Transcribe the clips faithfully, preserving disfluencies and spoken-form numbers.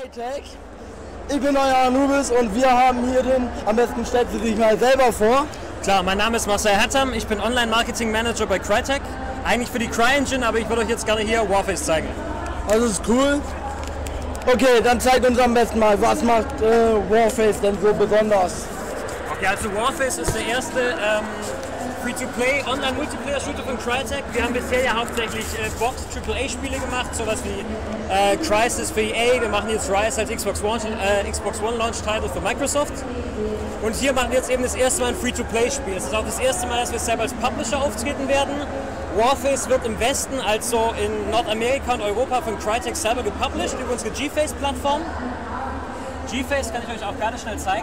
Crytek. Ich bin euer Anubis und wir haben hier den, am besten stellt sie sich mal selber vor. Klar, mein Name ist Marcel Hattam, ich bin Online-Marketing-Manager bei Crytek. Eigentlich für die CryEngine, aber ich würde euch jetzt gerne hier Warface zeigen. Also ist cool. Okay, dann zeigt uns am besten mal, was macht äh, Warface denn so besonders? Okay, also Warface ist der erste ähm, Free-to-Play Online-Multiplayer-Shooter von Crytek. Wir haben bisher ja hauptsächlich äh, Box-Triple A-Spiele gemacht, sowas wie äh, Crysis für E A. Wir machen jetzt Rise als Xbox One, äh, Xbox One Launch-Title für Microsoft. Und hier machen wir jetzt eben das erste Mal ein Free-to-Play-Spiel. Es ist auch das erste Mal, dass wir selber als Publisher auftreten werden. Warface wird im Westen, also in Nordamerika und Europa, von Crytek selber gepublished über unsere G-Face-Plattform. G-Face kann ich euch auch gerade schnell zeigen.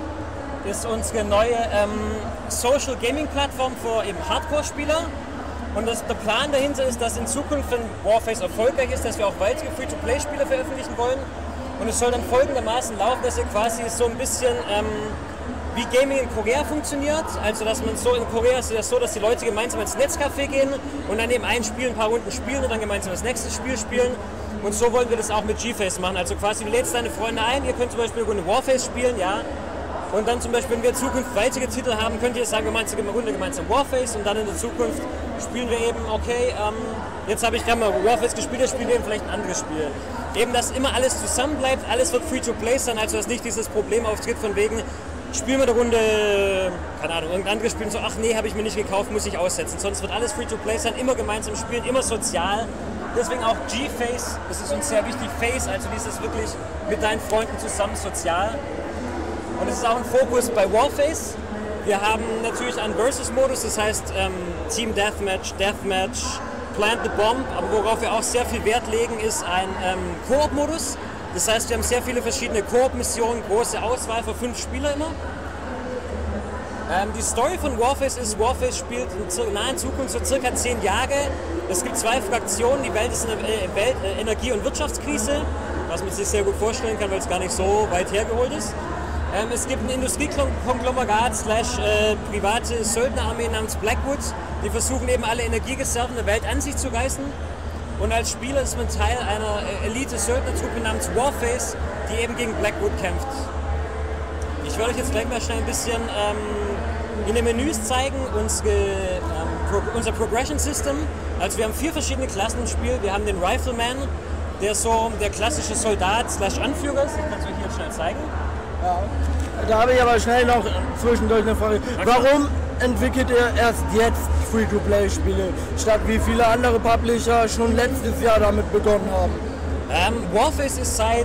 Ist unsere neue ähm, Social Gaming Plattform für eben Hardcore-Spieler. Und das, der Plan dahinter ist, dass in Zukunft, wenn Warface erfolgreich ist, dass wir auch weitere Free-to-Play-Spiele veröffentlichen wollen. Und es soll dann folgendermaßen laufen, dass ihr quasi so ein bisschen ähm, wie Gaming in Korea funktioniert. Also dass man so in Korea ist es so, dass die Leute gemeinsam ins Netzcafé gehen und dann eben ein Spiel, ein paar Runden spielen und dann gemeinsam das nächste Spiel spielen. Und so wollen wir das auch mit G-Face machen. Also quasi du lädst deine Freunde ein, ihr könnt zum Beispiel eine Runde Warface spielen, ja. Und dann zum Beispiel, wenn wir in Zukunft weitere Titel haben, könnt ihr sagen, gemeinsam eine Runde gemeinsam Warface und dann in der Zukunft spielen wir eben, okay, ähm, jetzt habe ich gerade mal Warface gespielt, jetzt spielen wir eben vielleicht ein anderes Spiel. Eben, dass immer alles zusammen bleibt, alles wird Free-to-Play sein, also dass nicht dieses Problem auftritt von wegen, spielen wir eine Runde, keine Ahnung, irgendein anderes Spiel und so, ach nee, habe ich mir nicht gekauft, muss ich aussetzen. Sonst wird alles Free-to-Play sein, immer gemeinsam spielen, immer sozial. Deswegen auch G-Face, das ist uns sehr wichtig, Face, also dieses wirklich mit deinen Freunden zusammen sozial. Und es ist auch ein Fokus bei Warface. Wir haben natürlich einen Versus-Modus, das heißt ähm, Team Deathmatch, Deathmatch, Plant the Bomb, aber worauf wir auch sehr viel Wert legen, ist ein ähm, Koop-Modus. Das heißt, wir haben sehr viele verschiedene Koop-Missionen, große Auswahl für fünf Spieler immer. Ähm, die Story von Warface ist, Warface spielt in naher Zukunft so circa zehn Jahre. Es gibt zwei Fraktionen, die Welt ist eine äh, Welt, äh, Energie- und Wirtschaftskrise, was man sich sehr gut vorstellen kann, weil es gar nicht so weit hergeholt ist. Ähm, es gibt ein Industriekonglomerat slash äh, private Söldnerarmee namens Blackwood, die versuchen eben alle Energiereserven der Welt an sich zu reißen. Und als Spieler ist man Teil einer Elite-Söldnertruppe namens Warface, die eben gegen Blackwood kämpft. Ich werde euch jetzt gleich mal schnell ein bisschen ähm, in den Menüs zeigen, unsere, ähm, Pro unser Progression System. Also wir haben vier verschiedene Klassen im Spiel. Wir haben den Rifleman, der so der klassische Soldat slash Anführer ist. Ich kann es euch hier schnell zeigen. Ja. Da habe ich aber schnell noch zwischendurch eine Frage. Okay. Warum entwickelt ihr erst jetzt Free-to-Play-Spiele, statt wie viele andere Publisher schon letztes Jahr damit begonnen haben? Ähm, Warface ist seit...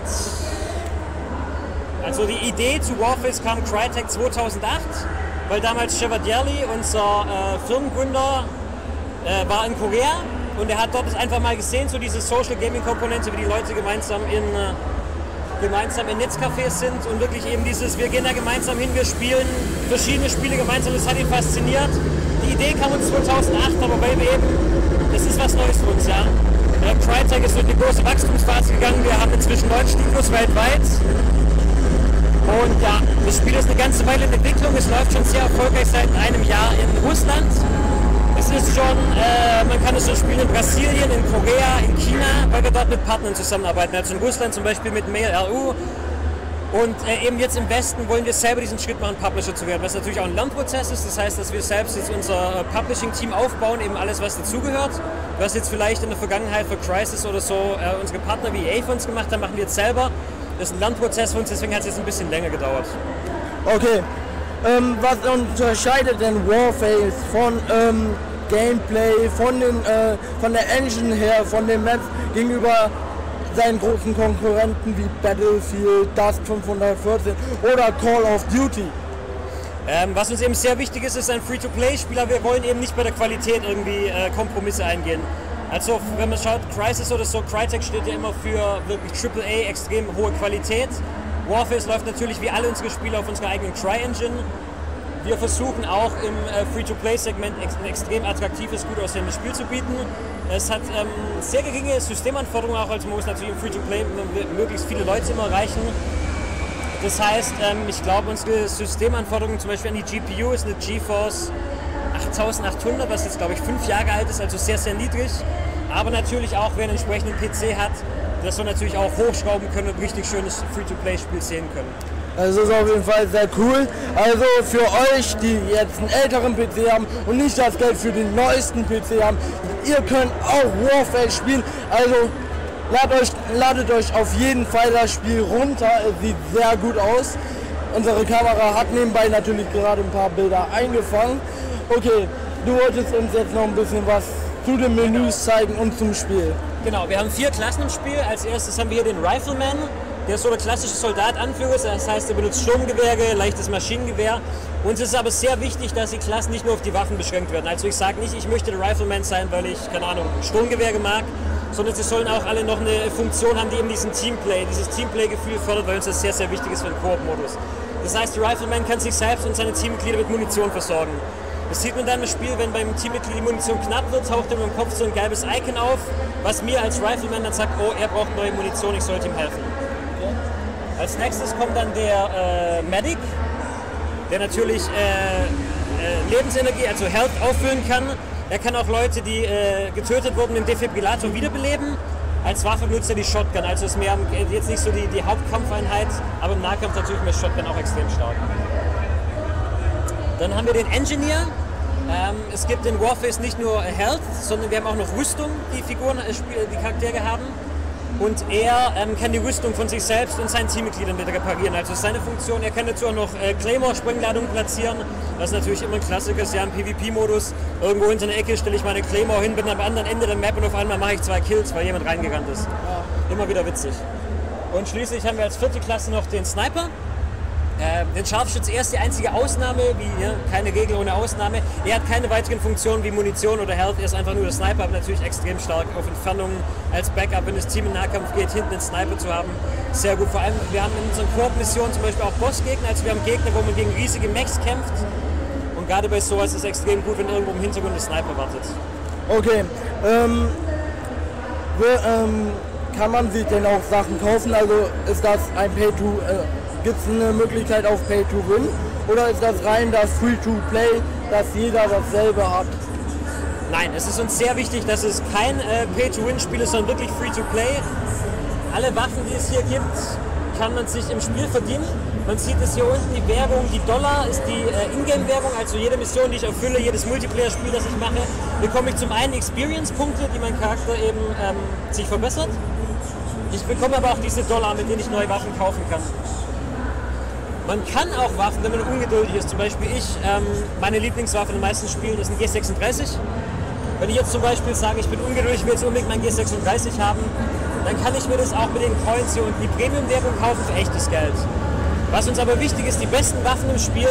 Also die Idee zu Warface kam Crytek zweitausendacht, weil damals Chevalier, unser äh, Firmengründer, äh, war in Korea und er hat dort das einfach mal gesehen, so diese Social-Gaming-Komponente, wie die Leute gemeinsam in... Äh, gemeinsam in Netzcafés sind und wirklich eben dieses, wir gehen da gemeinsam hin, wir spielen verschiedene Spiele gemeinsam, das hat ihn fasziniert. Die Idee kam uns zweitausendacht, aber weil wir eben, das ist was Neues für uns, ja. Äh, Crytek ist durch eine große Wachstumsphase gegangen, wir haben inzwischen neun Studios weltweit und ja, das Spiel ist eine ganze Weile in Entwicklung, es läuft schon sehr erfolgreich seit einem Jahr in Russland. Es ist schon, äh, man kann es so spielen in Brasilien, in Korea, in China, weil wir dort mit Partnern zusammenarbeiten. Also in Russland zum Beispiel mit Mail.ru. Und äh, eben jetzt im Westen wollen wir selber diesen Schritt machen, Publisher zu werden, was natürlich auch ein Lernprozess ist. Das heißt, dass wir selbst jetzt unser äh, Publishing-Team aufbauen, eben alles, was dazugehört. Was jetzt vielleicht in der Vergangenheit für Crysis oder so äh, unsere Partner wie E A für uns gemacht haben, machen wir jetzt selber. Das ist ein Lernprozess für uns, deswegen hat es jetzt ein bisschen länger gedauert. Okay. Ähm, was unterscheidet denn Warface von ähm, Gameplay, von, den, äh, von der Engine her, von den Maps gegenüber seinen großen Konkurrenten wie Battlefield, Dust fünfhundertvierzehn oder Call of Duty? Ähm, was uns eben sehr wichtig ist, ist ein Free-to-Play-Spiel, aber wir wollen eben nicht bei der Qualität irgendwie äh, Kompromisse eingehen. Also wenn man schaut, Crysis oder so, Crytek steht ja immer für wirklich Triple A, extrem hohe Qualität. Warface läuft natürlich wie alle unsere Spiele auf unserer eigenen CryEngine. Wir versuchen auch im äh, Free-to-Play-Segment ex ein extrem attraktives, gut aussehendes Spiel zu bieten. Es hat ähm, sehr geringe Systemanforderungen auch, also man muss natürlich im Free-to-Play möglichst viele Leute immer erreichen. Das heißt, ähm, ich glaube, unsere Systemanforderungen zum Beispiel an die G P U ist eine GeForce achttausendachthundert, was jetzt glaube ich fünf Jahre alt ist, also sehr, sehr niedrig. Aber natürlich auch, wer einen entsprechenden P C hat, das soll natürlich auch hochschrauben können und ein richtig schönes Free-to-Play-Spiel sehen können. Also ist auf jeden Fall sehr cool. Also für euch, die jetzt einen älteren P C haben und nicht das Geld für den neuesten P C haben, ihr könnt auch Warface spielen. Also ladet euch, ladet euch auf jeden Fall das Spiel runter. Es sieht sehr gut aus. Unsere Kamera hat nebenbei natürlich gerade ein paar Bilder eingefangen. Okay, du wolltest uns jetzt noch ein bisschen was zu den Menüs zeigen und zum Spiel. Genau, wir haben vier Klassen im Spiel. Als erstes haben wir hier den Rifleman. Der ist so der klassische Soldat-Anführer, das heißt, er benutzt Sturmgewehre, leichtes Maschinengewehr. Uns ist aber sehr wichtig, dass die Klassen nicht nur auf die Waffen beschränkt werden. Also ich sage nicht, ich möchte der Rifleman sein, weil ich, keine Ahnung, Sturmgewehre mag, sondern sie sollen auch alle noch eine Funktion haben, die eben diesen Teamplay, dieses Teamplay-Gefühl fördert, weil uns das sehr, sehr wichtig ist für den Koop-Modus. Das heißt, der Rifleman kann sich selbst und seine Teammitglieder mit Munition versorgen. Das sieht man dann im Spiel, wenn beim Teammitglied die Munition knapp wird, taucht er mit dem Kopf so ein gelbes Icon auf, was mir als Rifleman dann sagt, oh, er braucht neue Munition, ich sollte ihm helfen. Als nächstes kommt dann der äh, Medic, der natürlich äh, äh, Lebensenergie, also Health, auffüllen kann. Er kann auch Leute, die äh, getötet wurden, im Defibrillator wiederbeleben. Als Waffe benutzt er die Shotgun, also ist mehr jetzt nicht so die, die Hauptkampfeinheit, aber im Nahkampf natürlich mit Shotgun auch extrem stark. Dann haben wir den Engineer. Ähm, es gibt in Warface nicht nur Health, sondern wir haben auch noch Rüstung, die Figuren, äh, die Charaktere haben. Und er ähm, kann die Rüstung von sich selbst und seinen Teammitgliedern wieder reparieren. Also seine Funktion, er kann dazu auch noch äh, Claymore-Sprengladungen platzieren. Das ist natürlich immer ein Klassiker, ja, im PvP-Modus. Irgendwo in so einer Ecke stelle ich meine Claymore hin, bin am anderen Ende der Map und auf einmal mache ich zwei Kills, weil jemand reingerannt ist. Ja. Immer wieder witzig. Und schließlich haben wir als vierte Klasse noch den Sniper. Äh, den Scharfschütze, er ist die einzige Ausnahme, wie ja, keine Regel ohne Ausnahme. Er hat keine weiteren Funktionen wie Munition oder Health, er ist einfach nur der Sniper, aber natürlich extrem stark auf Entfernungen als Backup, wenn das Team in Nahkampf geht, hinten einen Sniper zu haben. Sehr gut, vor allem wir haben in unseren Koop-Missionen zum Beispiel auch Bossgegner, also wir haben Gegner, wo man gegen riesige Mechs kämpft. Und gerade bei sowas ist es extrem gut, wenn irgendwo im Hintergrund ein Sniper wartet. Okay, ähm, wir, ähm, kann man sich denn auch Sachen kaufen, also ist das ein Pay-to- äh, Gibt es eine Möglichkeit auf Pay-to-Win oder ist das rein das Free-to-Play, dass jeder dasselbe hat? Nein, es ist uns sehr wichtig, dass es kein äh, Pay-to-Win-Spiel ist, sondern wirklich Free-to-Play. Alle Waffen, die es hier gibt, kann man sich im Spiel verdienen. Man sieht es hier unten, die Währung, die Dollar ist die äh, Ingame-Währung, also jede Mission, die ich erfülle, jedes Multiplayer-Spiel, das ich mache, bekomme ich zum einen Experience-Punkte, die mein Charakter eben ähm, sich verbessert. Ich bekomme aber auch diese Dollar, mit denen ich neue Waffen kaufen kann. Man kann auch Waffen, wenn man ungeduldig ist, zum Beispiel ich, ähm, meine Lieblingswaffe in den meisten Spielen ist ein G sechsunddreißig. Wenn ich jetzt zum Beispiel sage, ich bin ungeduldig, ich will jetzt unbedingt mein G sechsunddreißig haben, dann kann ich mir das auch mit den Coins hier und die Premium-Währung kaufen für echtes Geld. Was uns aber wichtig ist, die besten Waffen im Spiel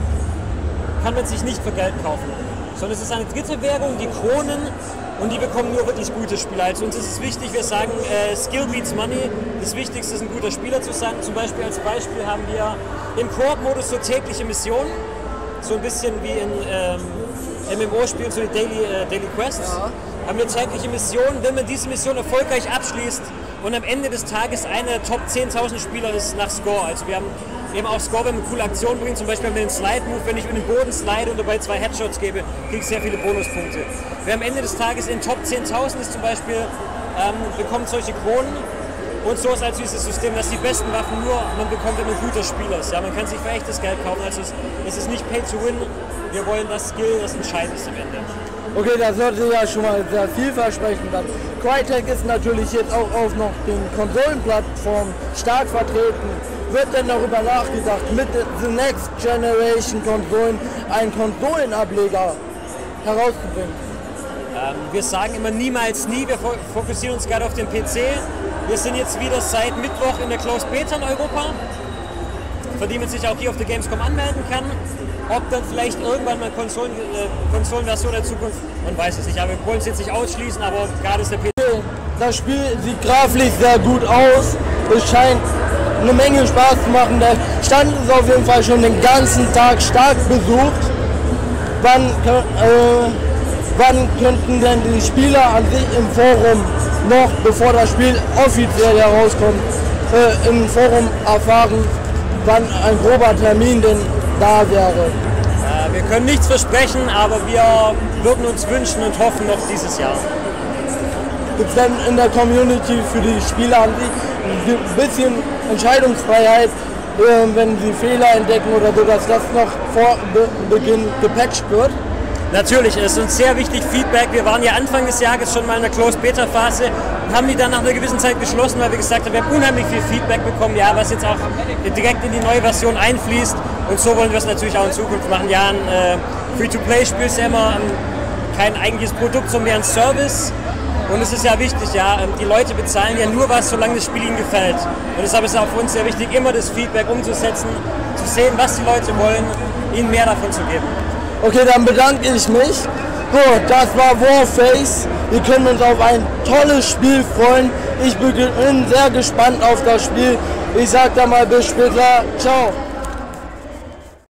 kann man sich nicht für Geld kaufen, sondern es ist eine dritte Währung, die Kronen, und die bekommen nur wirklich gute Spieler. Also uns ist es wichtig, wir sagen, äh, Skill beats Money. Das Wichtigste ist, ein guter Spieler zu sein. Zum Beispiel als Beispiel haben wir im Koop-Modus so tägliche Missionen, so ein bisschen wie in ähm, M M O-Spielen, so die Daily, äh, Daily Quests. Ja. Haben wir tägliche Missionen. Wenn man diese Mission erfolgreich abschließt und am Ende des Tages einer der Top zehntausend Spieler ist nach Score. Also wir haben eben auch Score, wenn wir coole Aktionen bringen, zum Beispiel mit dem Slide-Move, wenn ich über den Boden slide und dabei zwei Headshots gebe, kriege ich sehr viele Bonuspunkte. Wer am Ende des Tages in Top zehntausend ist zum Beispiel, ähm, bekommt solche Kronen. Und so ist also dieses System, dass die besten Waffen nur man bekommt, wenn man ein guter Spieler ist. Ja, man kann sich für echtes Geld kaufen, also es, es ist nicht Pay to Win. Wir wollen das Skill, das entscheidend ist am Ende. Okay, das hört sich ja schon mal sehr vielversprechend an. Crytek ist natürlich jetzt auch auf noch den Konsolenplattformen stark vertreten. Wird denn darüber nachgedacht, mit The Next Generation Konsolen einen Konsolenableger herauszubringen? Ähm, wir sagen immer niemals nie, wir fokussieren uns gerade auf den P C. Wir sind jetzt wieder seit Mittwoch in der Closed Beta in Europa, für die man sich auch hier auf der Gamescom anmelden kann. Ob dann vielleicht irgendwann mal Konsolen, äh, Konsolenversion der Zukunft, man weiß es nicht, aber wir wollen es jetzt nicht ausschließen, aber gerade ist der P C. Das Spiel sieht grafisch sehr gut aus, es scheint eine Menge Spaß zu machen. Der Stand ist auf jeden Fall schon den ganzen Tag stark besucht. Wann, äh, wann könnten denn die Spieler an sich im Forum noch, bevor das Spiel offiziell herauskommt, äh, im Forum erfahren, wann ein grober Termin denn da wäre? Äh, wir können nichts versprechen, aber wir würden uns wünschen und hoffen noch dieses Jahr. gibt es dann in der Community für die Spieler an sich ein bisschen Entscheidungsfreiheit, äh, wenn sie Fehler entdecken oder so, dass das noch vor Be Beginn gepatcht wird? Natürlich, es ist uns sehr wichtig, Feedback. Wir waren ja Anfang des Jahres schon mal in der Closed-Beta-Phase und haben die dann nach einer gewissen Zeit geschlossen, weil wir gesagt haben, wir haben unheimlich viel Feedback bekommen, ja, was jetzt auch direkt in die neue Version einfließt. Und so wollen wir es natürlich auch in Zukunft machen. Ja, ein äh, Free-to-Play-Spiel ist ja immer ein, kein eigentliches Produkt, sondern mehr ein Service. Und es ist ja wichtig, ja, die Leute bezahlen ja nur was, solange das Spiel ihnen gefällt. Und deshalb ist es auch für uns sehr wichtig, immer das Feedback umzusetzen, zu sehen, was die Leute wollen, ihnen mehr davon zu geben. Okay, dann bedanke ich mich. So, das war Warface. Wir können uns auf ein tolles Spiel freuen. Ich bin sehr gespannt auf das Spiel. Ich sage da mal bis später. Ciao.